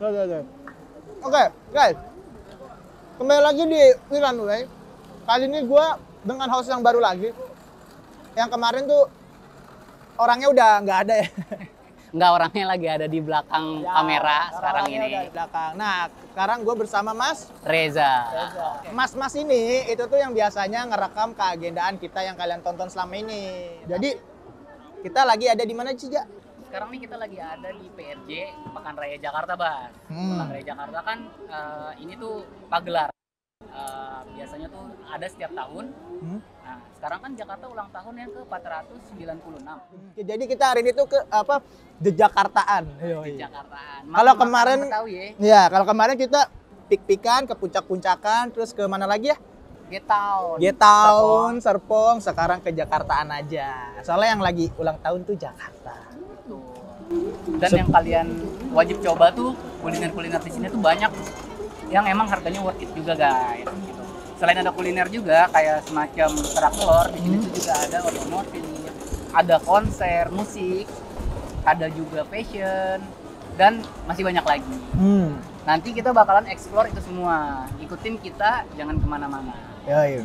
Oke, guys. Kembali lagi di Runway. Kali ini gue dengan host yang baru lagi. Yang kemarin tuh orangnya udah nggak ada ya. Nggak, orangnya lagi ada di belakang kamera sekarang ini. Udah di belakang. Nah, sekarang gue bersama Mas Reza. Mas ini itu tuh yang biasanya ngerekam keagendaan kita yang kalian tonton selama ini. Jadi kita lagi ada di mana sih, Ja? Sekarang nih kita lagi ada di PRJ Pekan Raya Jakarta, Bas. Pekan Raya Jakarta kan ini tuh pagelaran. Biasanya tuh ada setiap tahun. Nah, sekarang kan Jakarta ulang tahun yang ke-496. Jadi kita hari ini tuh ke apa? The Jakartaan. Di Jakartaan. Kalau kemarin Betawi, ya, kalau kemarin kita pik-pikan ke puncak-puncakan, terus ke mana lagi ya? Getown, Serpong, sekarang ke Jakartaan aja. Soalnya yang lagi ulang tahun tuh Jakarta. Dan yang kalian wajib coba tuh kuliner-kuliner di sini tuh banyak yang emang harganya worth it juga, guys. Gitu. Selain ada kuliner juga kayak semacam kerak telur, di sini tuh juga ada otomotif, ada konser musik, ada juga fashion, dan masih banyak lagi. Nanti kita bakalan explore itu semua. Ikutin kita, jangan kemana-mana. Yoi.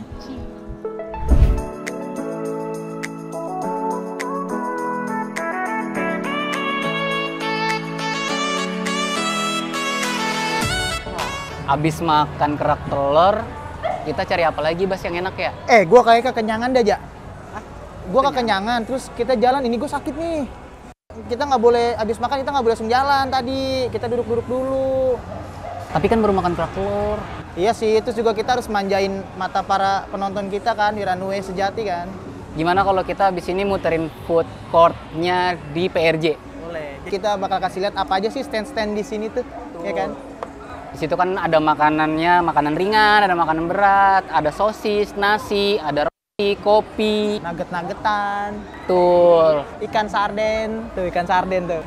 Abis makan kerak telur, kita cari apa lagi, Bas, yang enak ya? Gua kayak kekenyangan dah, Ja. Gua kekenyangan, terus kita jalan, ini gue sakit nih. Kita nggak boleh, abis makan kita nggak boleh langsung jalan tadi. Kita duduk-duduk dulu. Tapi kan baru makan kerak telur. Iya sih, itu juga kita harus manjain mata para penonton kita kan, di Runway sejati kan. Gimana kalau kita abis ini muterin food court-nya di PRJ? Boleh. Kita bakal kasih lihat apa aja sih stand-stand di sini tuh, ya kan? Di situ kan ada makanannya, makanan ringan, ada makanan berat, ada sosis, nasi, ada roti, kopi, Nugget-nuggetan, betul. ikan sarden tuh.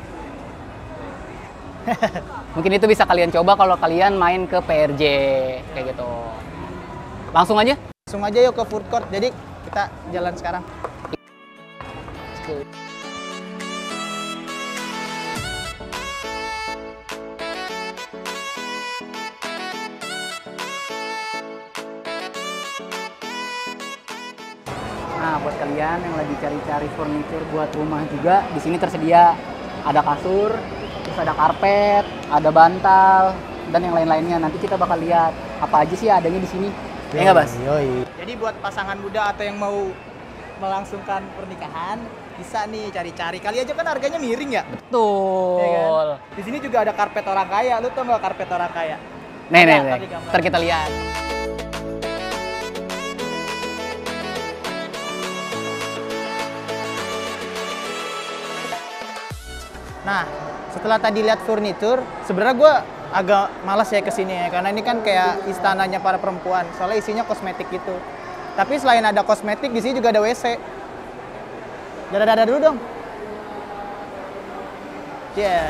Mungkin itu bisa kalian coba kalau kalian main ke PRJ, kayak gitu. Langsung aja? Langsung aja yuk ke food court, jadi kita jalan sekarang. Nah, buat kalian yang lagi cari-cari furniture buat rumah juga, di sini tersedia ada kasur, terus ada karpet, ada bantal, dan yang lain-lainnya. Nanti kita bakal lihat apa aja sih adanya di sini. Ya nggak, Bas? Yoi. Jadi buat pasangan muda atau yang mau melangsungkan pernikahan, bisa nih cari-cari. Kali aja kan harganya miring ya? Betul. Ya kan? Di sini juga ada karpet orang kaya. Lu tau nggak karpet orang kaya? Nih, Tadi gambar. ntar kita lihat. Nah, setelah tadi lihat furniture, sebenarnya gue agak malas ya kesini ya, karena ini kan kayak istananya para perempuan, soalnya isinya kosmetik gitu. Tapi selain ada kosmetik, di sini juga ada WC. Dadah-dadah dulu dong. Yeah.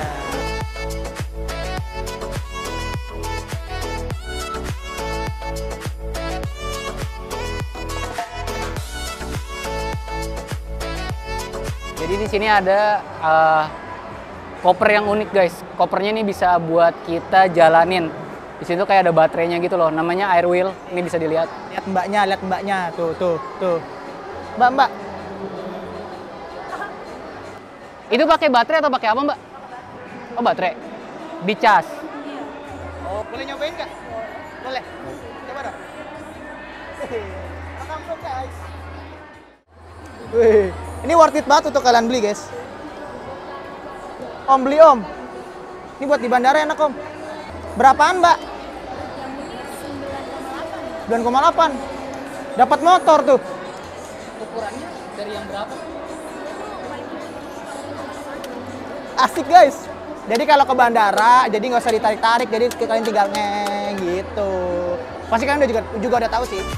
Jadi di sini ada koper yang unik, guys. Kopernya ini bisa buat kita jalanin. Di situ kayak ada baterainya gitu loh. Namanya Air Wheel. Ini bisa dilihat. Lihat mbaknya. Tuh. Mbak. Itu pakai baterai atau pakai apa, Mbak? Oh, baterai. Dicas. Oh, boleh nyobain nggak? Boleh. Coba dong. Makan dong, guys. Wih, ini worth it banget untuk kalian beli, guys. Om, beli Om. Ini buat di bandara enak, Om. Berapaan, Mbak? 9,8. Dapat motor tuh. Ukurannya dari yang berapa? Asik, guys. Jadi kalau ke bandara, jadi nggak usah ditarik-tarik, jadi kalian tinggal ngeng gitu. Pasti kalian juga udah tahu sih.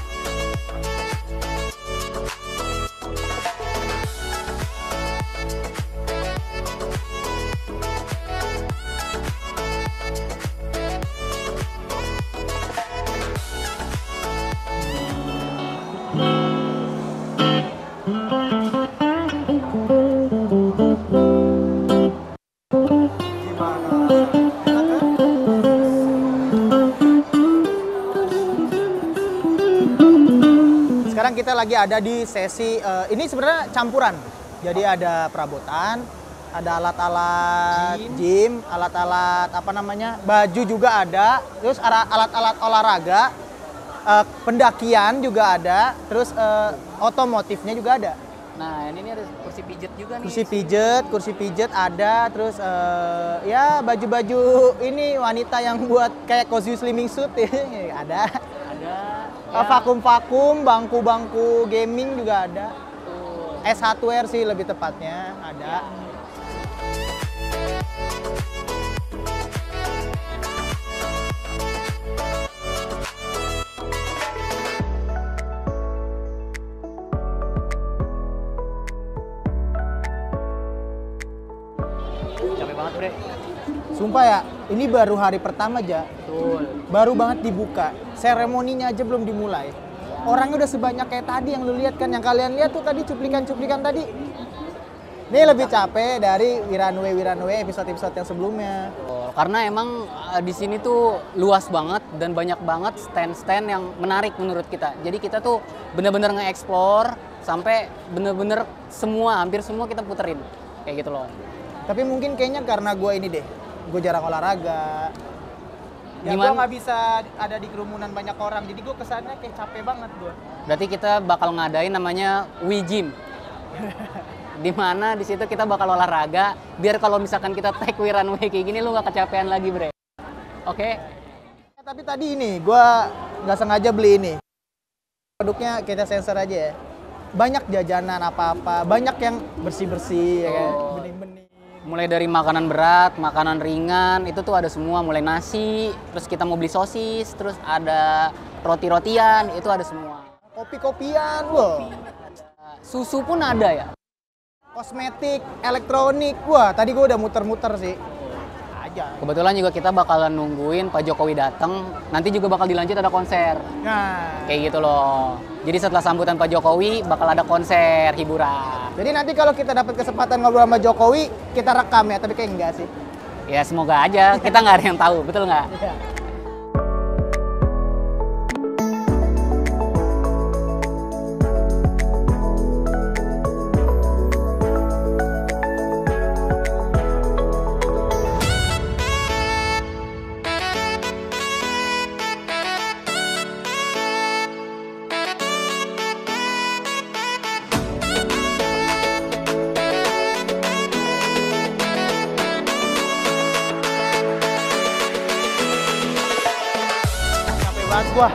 sekarang kita lagi ada di sesi ini sebenarnya campuran. Jadi ada perabotan, ada alat-alat gym, alat-alat apa namanya, baju juga ada, terus alat-alat olahraga, pendakian juga ada, terus otomotifnya juga ada. Nah, ini ada kursi pijet juga nih. Kursi pijet ada, terus ya baju-baju ini wanita yang buat kayak cozy slimming suit ada. Ada. Vakum-vakum, bangku-bangku gaming juga ada. Tuh. S1R sih lebih tepatnya ada. Capek banget, Bre. Sumpah ya, ini baru hari pertama aja. Betul. Baru banget dibuka. Seremoninya aja belum dimulai. Orangnya udah sebanyak kayak tadi yang lu lihat kan, yang kalian lihat tuh tadi cuplikan-cuplikan tadi. Ini lebih capek dari Wiranwe episode-episode yang sebelumnya. Karena emang di sini tuh luas banget dan banyak banget stand-stand yang menarik menurut kita. Jadi kita tuh bener-bener nge-explore sampai bener-bener hampir semua kita puterin. Kayak gitu loh. Tapi mungkin kayaknya karena gue ini deh, gue jarang olahraga. Ya gue Gimana? nggak bisa ada di kerumunan banyak orang, jadi gue kesannya kayak capek banget gue. Berarti kita bakal ngadain namanya Gym. Di mana di situ kita bakal olahraga, biar kalau misalkan kita take Wiranwe kayak gini lu nggak kecapean lagi, Bre. Oke? Tapi tadi ini gue nggak sengaja beli ini. Produknya kita sensor aja ya. Banyak jajanan apa-apa, banyak yang bersih-bersih ya kan, bening-bening. Mulai dari makanan berat, makanan ringan, itu tuh ada semua. Mulai nasi, terus kita mau beli sosis, terus ada roti-rotian, itu ada semua. Kopi-kopian, wow. Susu pun ada ya? Kosmetik, elektronik, wah tadi gue udah muter-muter sih. Aja. Kebetulan juga kita bakalan nungguin Pak Jokowi datang, nanti juga bakal dilanjut ada konser. Nah, Kayak gitu loh. Jadi setelah sambutan Pak Jokowi, bakal ada konser, hiburan. jadi nanti kalau kita dapat kesempatan ngobrol sama Jokowi, kita rekam ya, tapi kayak enggak sih. Ya semoga aja, kita nggak ada yang tahu, betul nggak? Iya. Capek banget gua.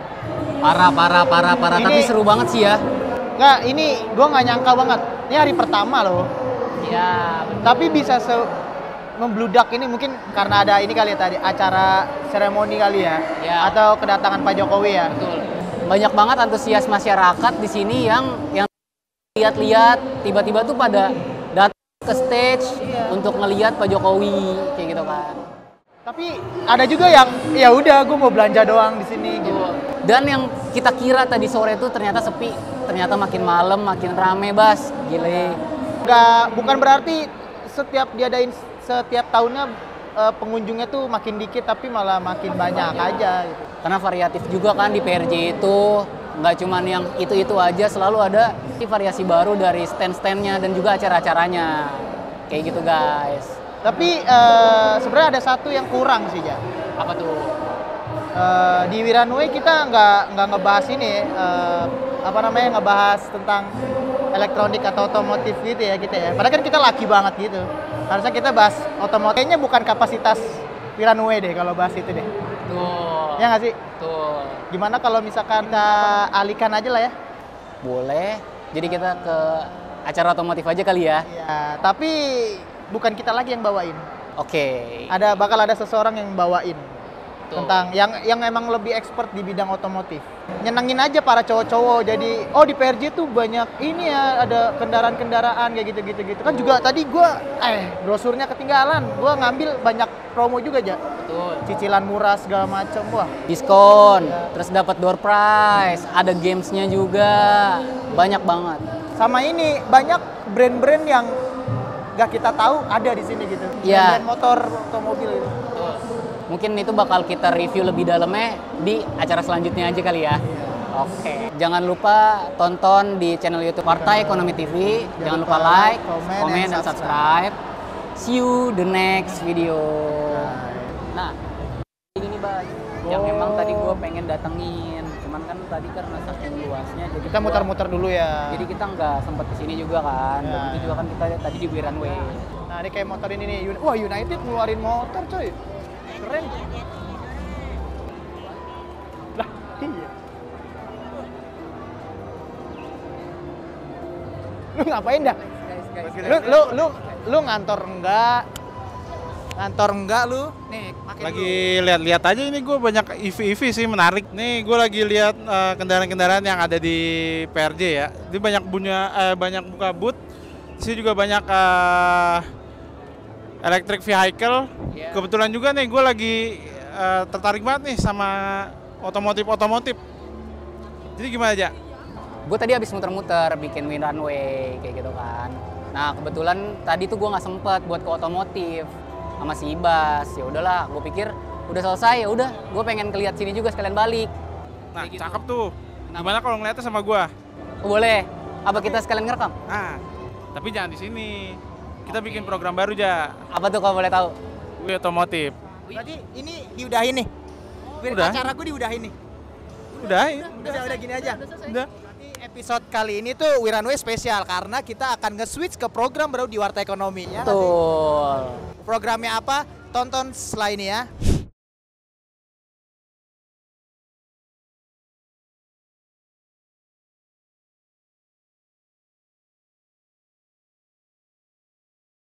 Parah. Ini- Tapi seru banget sih ya. Nggak, ini gua nggak nyangka banget. Ini hari pertama loh. Iya, Tapi bisa membludak ini mungkin karena ada ini kali ya tadi, acara seremoni kali ya. Ya. Atau kedatangan Pak Jokowi ya. betul. Banyak banget antusias masyarakat di sini yang lihat-lihat tiba-tiba tuh pada datang ke stage untuk ngelihat Pak Jokowi kayak gitu kan. Tapi ada juga yang ya udah gue mau belanja doang di sini gitu. Dan yang kita kira tadi sore tuh ternyata sepi, ternyata makin malam makin rame, Bas. Gile. Bukan berarti setiap diadain setiap tahunnya pengunjungnya tuh makin dikit tapi malah makin banyak aja gitu. Karena variatif juga kan di PRJ itu, nggak cuman yang itu-itu aja, selalu ada variasi baru dari stand-standnya dan juga acara-acaranya. Kayak gitu guys. Tapi sebenarnya ada satu yang kurang sih ya. Apa tuh? Di Wiranwe kita nggak ngebahas ini ngebahas tentang elektronik atau otomotif gitu ya kita ya. Padahal kan kita laki banget gitu. Harusnya kita bahas otomotif. Kayaknya bukan kapasitas Wiranwe deh kalau bahas itu deh. Tuh. Ya nggak sih? Tuh. Gimana kalau misalkan kita alihkan aja lah ya? Boleh. Jadi kita ke acara otomotif aja kali ya. Iya, tapi bukan kita lagi yang bawain. Oke. Bakal ada seseorang yang bawain. Tuh. Tentang yang emang lebih expert di bidang otomotif. Nyenengin aja para cowok-cowok. Jadi di PRJ tuh banyak ini ya, ada kendaraan-kendaraan kayak gitu. Kan juga tadi gua brosurnya ketinggalan. Gua ngambil banyak promo juga aja. Betul. Cicilan murah segala macam. Wah, Diskon, terus dapat door prize, ada gamesnya juga, banyak banget. sama ini banyak brand-brand yang gak kita tahu ada di sini gitu. Iya. Brand motor, otomobil gitu. Mungkin itu bakal kita review lebih dalamnya di acara selanjutnya aja kali ya. Oke. Jangan lupa tonton di channel YouTube Warta Ekonomi TV. Jangan lupa like, comment, dan subscribe. See you the next video. Nah, ini nih Bang, yang emang tadi gue pengen datengin. Cuman kan tadi karena saking luasnya, jadi Kita muter-muter dulu ya. Jadi kita nggak sempet kesini juga kan. Dan itu juga kan kita tadi di Runway. Nah, ini kayak motor ini nih. Wah, United ngeluarin motor, coy. Keren. Lah, iya. Lu ngapain dah? Lu ngantor enggak? Ngantor enggak lu? Nih, pakai Lagi lihat-lihat aja ini gue banyak EV sih menarik. Nih gue lagi lihat kendaraan-kendaraan yang ada di PRJ ya. Dia banyak buka booth. Di sini juga banyak electric vehicle. Yeah. Kebetulan juga nih gue lagi tertarik banget nih sama otomotif. Jadi gimana aja? Gue tadi habis muter-muter bikin Win Runway kayak gitu kan. Nah kebetulan tadi tuh gue nggak sempet buat ke otomotif sama si Ibas. Ya udahlah, gue pikir udah selesai. Ya udah, gue pengen kelihat sini juga sekalian balik. Nah, Kayak gitu. cakep tuh. Gimana kalau ngeliatnya sama gue? Oh, boleh. Apa kita sekalian ngerekam? Nah, tapi jangan di sini. Kita bikin program baru aja. Apa tuh kalau boleh tahu? Wih otomotif. Berarti ini diudahin nih. Udah. Acara gue diudahin nih. Udah Gini aja. Udah. Berarti episode kali ini tuh Wiranway spesial karena kita akan nge-switch ke program baru di Warta Ekonomi ya. Betul. Programnya apa? Tonton setelah ini ya.